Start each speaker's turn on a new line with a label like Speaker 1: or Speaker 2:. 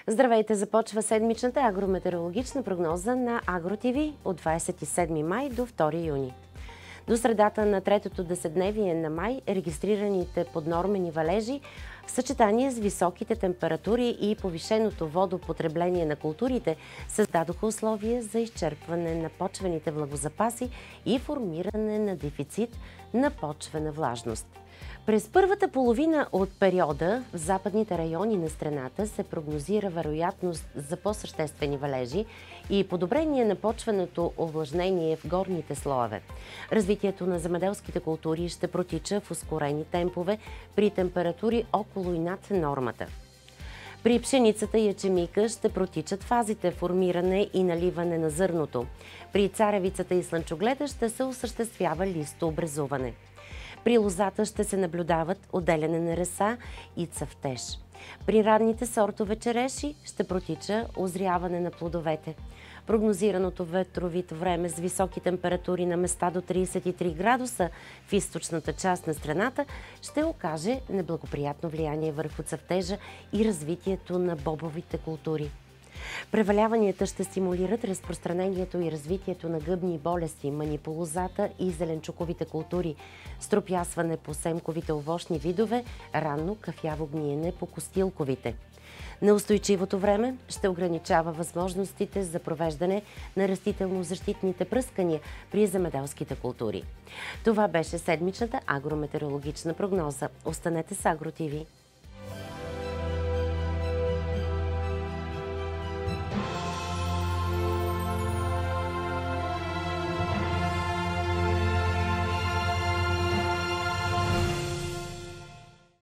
Speaker 1: Здравейте! Започва седмичната агрометеорологична прогноза на АгроТV от 27 май до 2 юни. До средата на третото десетдневие на май регистрираните поднормени валежи в съчетание с високите температури и повишеното водопотребление на културите създадоха условия за изчерпване на почвените влагозапаси и формиране на дефицит на почвена влажност. През първата половина от периода в западните райони на страната се прогнозира вероятност за по-съществени валежи и подобрение на почвеното овлажнение в горните слоеве. Развитието на земеделските култури ще протича в ускорени темпове при температури около и над нормата. При пшеницата и ечемика ще протичат фазите формиране и наливане на зърното. При царевицата и слънчогледа ще се осъществява листообразуване. При лозата ще се наблюдават отделяне на реса и цъфтеж. При ранните сортове череши ще протича озряване на плодовете. Прогнозираното ветровито време с високи температури на места до 33 градуса в източната част на страната ще окаже неблагоприятно влияние върху цъфтежа и развитието на бобовите култури. Преваляванията ще стимулират разпространението и развитието на гъбни болести, манипулозата и зеленчуковите култури, стропясване по семковите овощни видове, ранно кафяво гниене по костилковите. Неустойчивото време ще ограничава възможностите за провеждане на растително-защитните пръскания при земеделските култури. Това беше седмичната агрометеорологична прогноза. Останете с АгроТV.